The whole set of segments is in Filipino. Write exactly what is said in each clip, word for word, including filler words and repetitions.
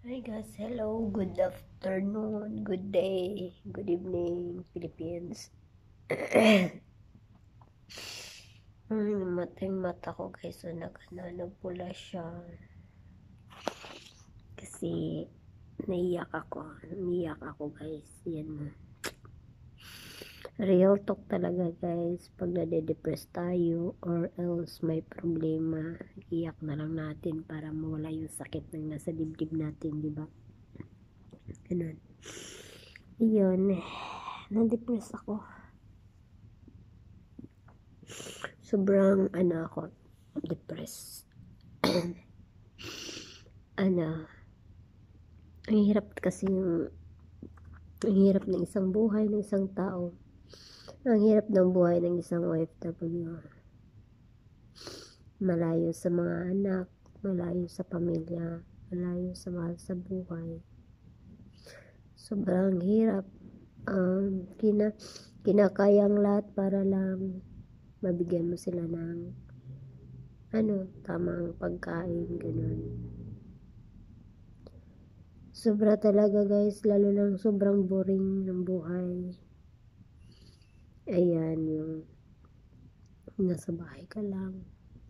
Hi guys, hello, good afternoon, good day, good evening, Philippines. Ang mating mata ko guys, so nag, ano, nagpula siya. Kasi naiyak ako, naiyak ako guys, yan. Real talk talaga guys, pag nade-depress tayo or else may problema, iyak na lang natin para mawala yung sakit ng nasa dibdib natin, di ba? Ganun. Iyon, na-depress ako. Sobrang ano ako, depressed. Ano, ang hirap kasi yung, ang hirap ng isang buhay ng isang tao. Ang hirap ng buhay ng isang O F W. Malayo sa mga anak, malayo sa pamilya, malayo sa mahal sa buhay. Sobrang hirap. Um, kina, kinakayang lahat para lang mabigyan mo sila ng ano, tamang pagkain, ganun. Sobra talaga guys, lalo lang sobrang boring ng buhay. Ayan, yung nasa bahay ka lang.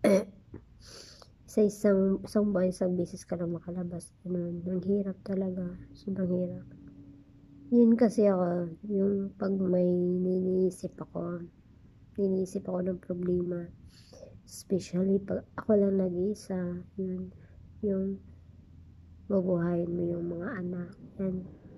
sa isang, isang buhay, isang beses ka lang makalabas. Ganun, ang hirap talaga, sobrang hirap. Yun kasi ako, yung pag may niniisip ako, niniisip ako ng problema. Especially pag ako lang nag-iisa, yun, yung mabuhayin mo yung mga anak. And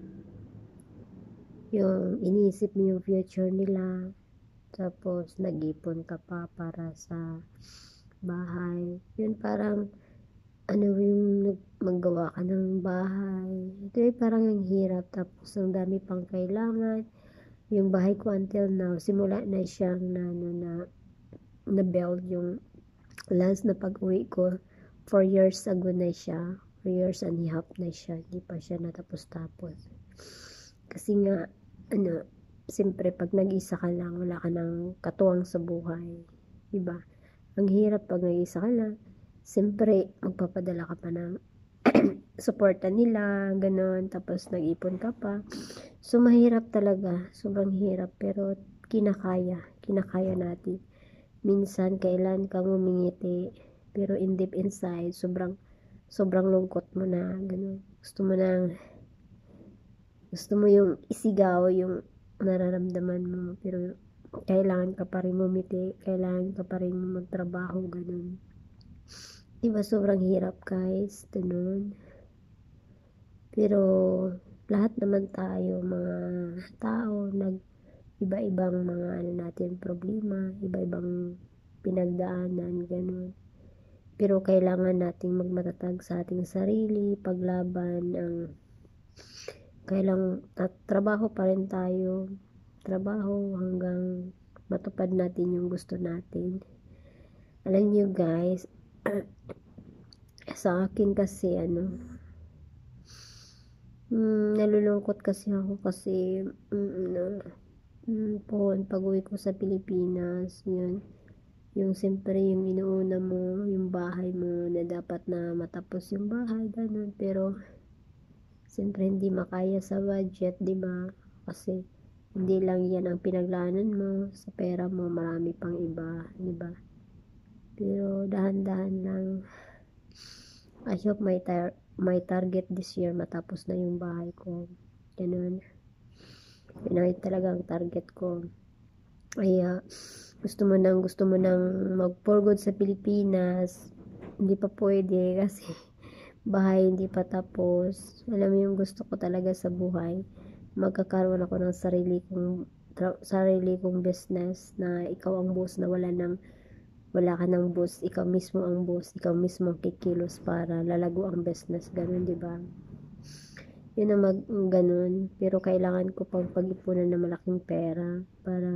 yung iniisip mo yung future nila, tapos nag-ipon ka pa para sa bahay. Yun parang ano yung maggawa ka ng bahay. Ito ay parang ang hirap, tapos ang dami pang kailangan. Yung bahay ko until now, simula na siyang na, na, na, na build yung last na pag-uwi ko. four years ago na siya. four years and a half na siya. Hindi pa siya natapos-tapos. Kasi nga, ano, siyempre pag nag-isa ka lang, wala ka ng katuwang sa buhay. Diba? Ang hirap pag nag-isa ka lang. Siyempre, magpapadala ka pa ng suporta nila, ganun. Tapos nag-ipon ka pa. So, mahirap talaga. Sobrang hirap. Pero, kinakaya. Kinakaya natin. Minsan, kailan kang umingiti. Pero, in deep inside, sobrang, sobrang lungkot mo na. Ganun. Gusto mo nang gusto mo yung isigaw yung nararamdaman mo, pero kailangan ka pa rin bumiti, kailangan ka pa rin magtrabaho, ganun. Diba sobrang hirap guys, ganun. Pero lahat naman tayo, mga tao, nag iba-ibang mga ano natin, problema, iba-ibang pinagdaanan, ganun. Pero kailangan nating magmatatag sa ating sarili, paglaban ang kailang at trabaho pa rin tayo, trabaho hanggang matupad natin yung gusto natin. Alam niyo guys, sa akin kasi ano, mm, nalulungkot kasi ako kasi mm, na, mm, po, pag uwi ko sa Pilipinas, yun, yung siyempre yung inuuna mo, yung bahay mo na dapat na matapos yung bahay, ganun, pero siyempre hindi makaya sa budget, di ba? Kasi hindi lang yan ang pinaglanan mo, sa pera mo marami pang iba, di ba? Pero dahan-dahan lang. I hope my tar my target this year matapos na yung bahay ko. Ganun. Yun ay talagang target ko. Ay uh, gusto mo nang gusto mo nang mag-for good sa Pilipinas, hindi pa pwede kasi bahay hindi pa tapos. Alam mo yung gusto ko talaga sa buhay, magkakaroon ako ng sarili kong sarili kong business na ikaw ang boss, na wala nang wala ka ng boss, ikaw mismo ang boss, ikaw mismo ang kikilos para lalago ang business, ganun, di ba? Yun ang mag ganun, pero kailangan ko pang pag-ipunan ng malaking pera para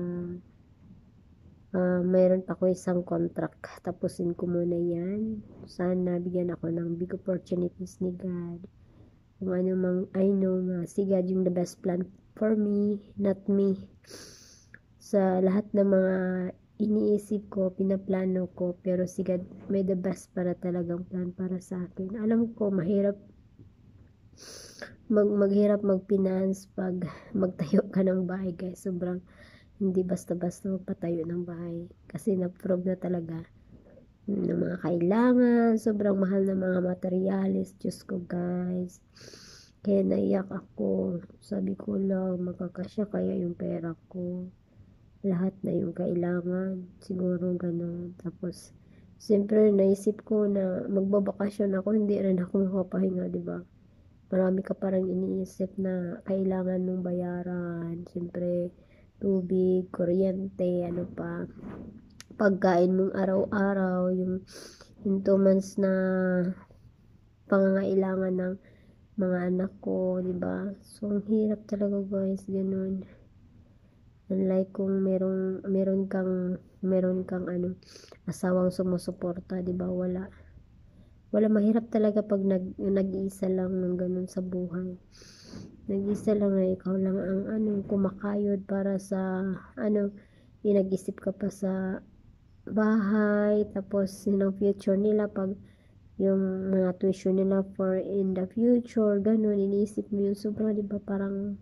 uh, mayroon pa ko isang contract, tapusin ko muna yan. Sana bigyan ako ng big opportunities ni God. Kung ano mang, I know nga si God yung the best plan for me, not me. Sa lahat ng mga iniisip ko, pinaplano ko, pero si God may the best para talagang plan para sa akin. Alam ko mahirap mag maghirap mag-finance pag magtayo ka ng bahay guys. Sobrang hindi basta-basta magpatayo ng bahay. Kasi na-prove na talaga ng mga kailangan, sobrang mahal ng mga materyales. Diyos ko guys. Kaya naiyak ako. Sabi ko lang, magkakasya kaya yung pera ko. Lahat na yung kailangan. Siguro ganun. Tapos, siyempre naisip ko na magbabakasyon ako, hindi rin ako makapahinga, diba? Marami ka parang iniisip na kailangan mong bayaran. Siyempre, tubig, kuryente, ano pa. Pagkain mong araw-araw, yung, yung two months na pangangailangan ng mga anak ko, diba? So, ang hirap talaga guys, ganun. Unlike kung meron, meron kang, meron kang ano, asawang sumusuporta, diba? Wala. Wala, mahirap talaga pag nag, nag-iisa lang ng ganun sa buhay. Nag-iisa lang na ikaw lang ang ano, kumakayod para sa, ano, yung nag-isip ka pa sa bahay, tapos yung future nila pag yung mga tuition nila for in the future, ganun, iniisip mo yun, sobrang, diba, parang,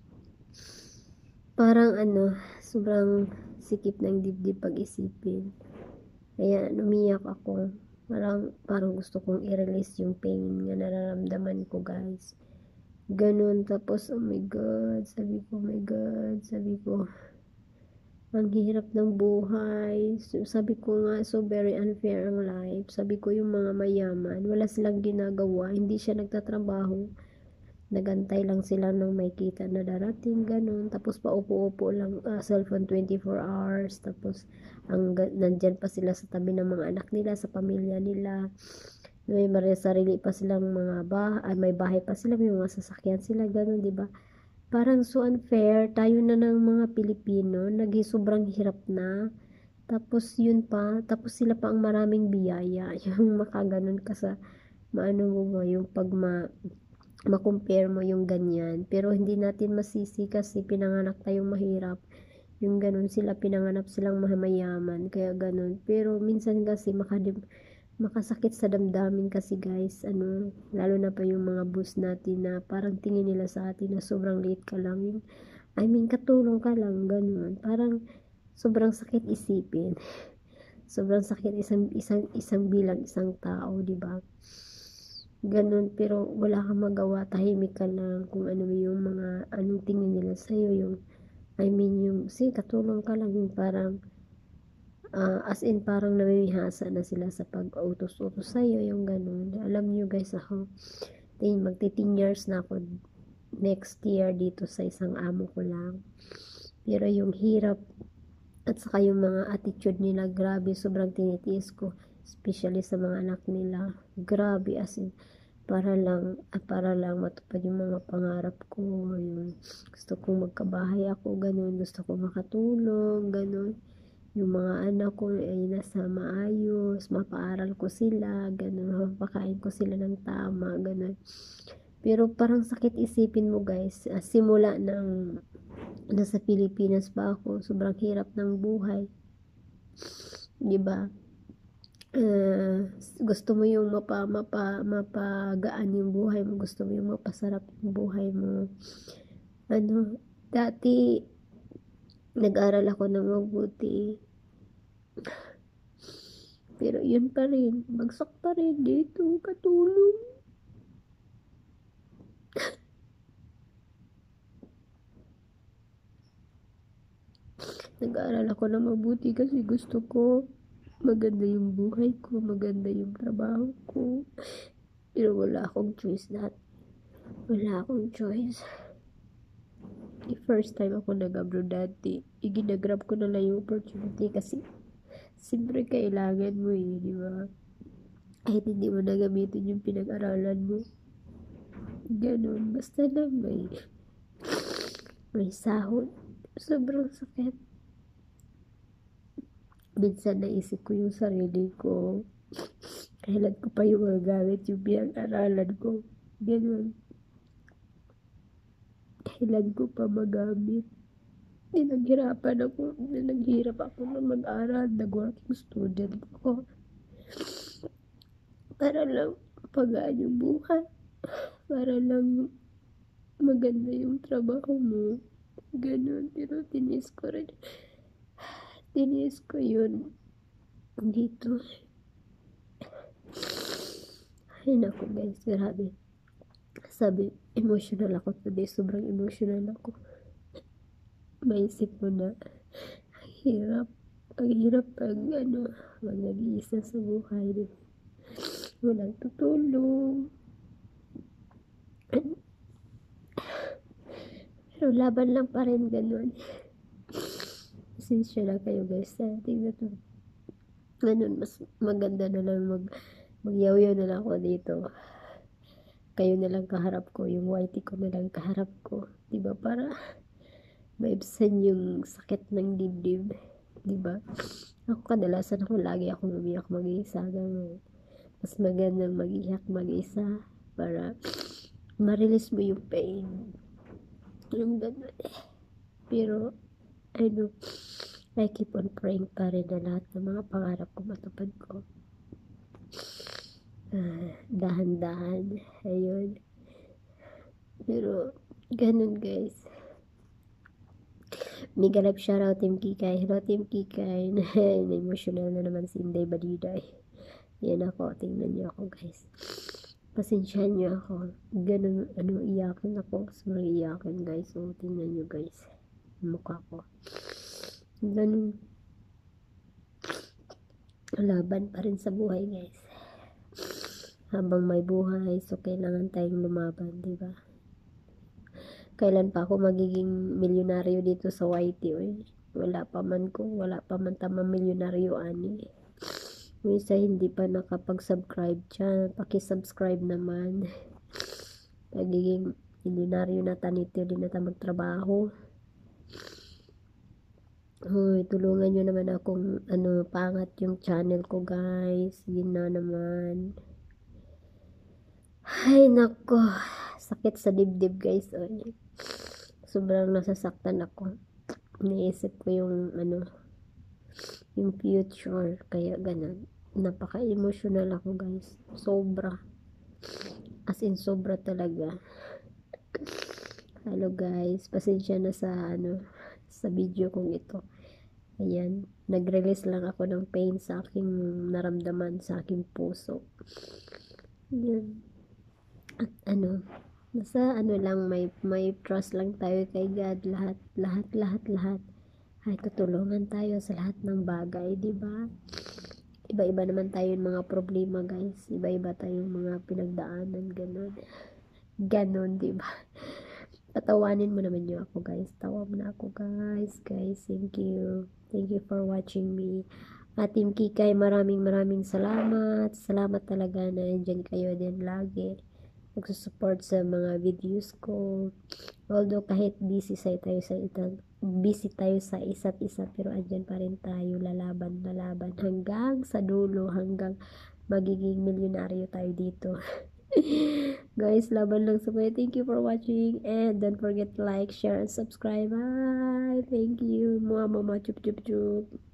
parang ano, sobrang sikip ng dibdib pag-isipin. Kaya, umiyak ako, parang, parang gusto kong i-release yung pain nga nararamdaman ko, guys. Ganun, tapos, oh my God, sabi ko, oh my God, sabi ko, ang hirap ng buhay. So, sabi ko nga, so very unfair ang life. Sabi ko, yung mga mayaman, wala silang ginagawa, hindi siya nagtatrabaho. Nagantay lang sila nung may kita na darating, ganun. Tapos paupo-upo lang, uh, cellphone twenty-four hours. Tapos, ang, nandyan pa sila sa tabi ng mga anak nila, sa pamilya nila. May sarili pa silang mga bahay, may bahay pa sila, may mga sasakyan sila, ganun, diba? Parang so unfair, tayo na ng mga Pilipino, naging sobrang hirap na. Tapos yun pa, tapos sila pa ang maraming biyaya. Yung makaganon ka sa, maano mo mo, yung pag ma, ma-compare mo yung ganyan. Pero hindi natin masisi kasi pinanganak tayong mahirap. Yung ganon sila, pinanganap silang mayaman, kaya ganon. Pero minsan kasi makadim, makasakit sa damdamin kasi guys, ano, lalo na pa yung mga boss natin na parang tingin nila sa atin na sobrang late ka lang, yung, I mean, katulong ka lang, ganun, parang sobrang sakit isipin, sobrang sakit isang, isang, isang bilang isang tao, di ba? Ganun, pero wala kang magawa, tahimik ka lang kung ano yung mga, anong tingin nila sa'yo, yung, I mean, yung, si katulong ka lang, yung parang, Uh, as in parang namimihasa na sila sa pag-utos-utos sa'yo, yung ganun. Alam nyo guys, ako magti-ten years na ako next year dito sa isang amo ko lang. Pero yung hirap at saka yung mga attitude nila, grabe, sobrang tinitiis ko, especially sa mga anak nila. Grabe, as in para lang ah, para lang matupad yung mga pangarap ko, yung gusto kong magkabahay ako, ganun, gusto ko makatulong, ganun, yung mga anak ko ay nasa maayos, mapaaral ko sila, ganun, mapakain ko sila ng tama, ganun. Pero parang sakit isipin mo guys, uh, simula ng nasa Pilipinas pa ako, sobrang hirap ng buhay, diba? Uh, gusto mo yung mapa, mapa, mapagaan yung buhay mo, gusto mo yung mapasarap yung buhay mo. Ano, dati nag-aral ako ng mabuti, pero yun pa rin, bagsak pa rin dito, katulong. Nag-aral ako ng mabuti kasi gusto ko maganda yung buhay ko, maganda yung trabaho ko, pero wala akong choice lahat. Wala akong choice. The first time ako nag-abroad dati, iginagrab ko na lang yung opportunity kasi siyempre kailangan mo eh, di ba? Kahit hindi mo nagamitin yung pinag-aralan mo. Ganun, basta lang may may sahod. Sobrang sakit. Minsan naisip ko yung sarili ko. Kailan ko pa yung magagamit yung pinag-aralan ko. Ganun. Kailan ko pa magamit. Naghirapan ako, naghirap ako na mag-aral, nag-working student ako. Para lang pagaan yung buhay. para lang maganda yung trabaho mo. Ganun. Pero tinis ko rin. Tinis ko yun. Dito. Ay, naku guys. Grabe. Sabi, emotional ako today. Sobrang emotional ako. Maisip mo na. Ang hirap. Ang hirap pag ano, pag nag-iisa sa buhay. Diba? Walang tutulong. Pero laban lang pa rin, ganun. Pasensya lang kayo guys. Tingnan to. Ganun, mas maganda na lang mag magyaw-yaw na lang ako dito. Kayo na lang kaharap ko. Yung whitey ko na lang kaharap ko. Diba? Para maibsan yung sakit ng dibdib. Diba? Ako kadalasan ako lagi akong umiyak mag-isa. Ganun. Mas magandang mag-iyak mag-isa para ma-release mo yung pain. Yung ganun. Pero, I know, I keep on praying pa rin na lahat ng mga pangarap ko matupad ko. Uh, dahan-dahan. Ayun. Pero, ganun guys. Mega love shoutout Team Kikay. Hello Team Kikay. Na-emotional na naman si Inday Badiday. Yan ako. Tingnan niyo ako guys. Pasensyahan niyo ako. Ganun, ano, iyakin ako. Sobrang iyakin guys. So, tingnan niyo guys. Mukha ko. Ganun. Laban pa rin sa buhay guys. Habang may buhay, so kailangan tayong lumaban, diba? Kailan pa ako magiging milyonaryo dito sa Y T? Eh? Wala pa man ko. Wala pa man tama milyonaryo ani. Yung isa hindi pa nakapag-subscribe dyan. Pakisubscribe naman. Magiging milyonaryo na tanito din na tayo magtrabaho. Hoy, tulungan nyo naman akong ano, pangat yung channel ko guys. Yun na naman. Ay nako. Sakit sa dibdib guys. Oy. Sobrang nasasaktan ako. Iniisip ko yung ano, yung future. Kaya ganun. Napaka-emotional ako guys. Sobra. As in sobra talaga. Hello guys. Pasensya na sa ano, sa video kong ito. Ayan. Nag-release lang ako ng pain sa aking naramdaman, sa aking puso. Ayan. At ano, nasa ano lang, may, may trust lang tayo kay God. Lahat, lahat, lahat, lahat. Ay, tutulungan tayo sa lahat ng bagay, diba? Iba-iba naman tayo yung mga problema, guys. Iba-iba tayong mga pinagdaanan, ganun. Ganun, diba? Patawanin mo naman nyo ako, guys. Tawa mo na ako, guys. Guys, thank you. Thank you for watching me. At Team Kikay, maraming maraming salamat. Salamat talaga na andyan kayo din lagi. Nagsusupport sa mga videos ko. Although kahit busy sa tayo sa itang busy tayo sa isa't isa, pero andyan pa rin tayo, lalaban, lalaban hanggang sa dulo, hanggang magiging milyonaryo tayo dito. Guys, laban lang sa mga. Thank you for watching and don't forget to like, share, and subscribe. Bye! Thank you. Mua mama chup chup chup.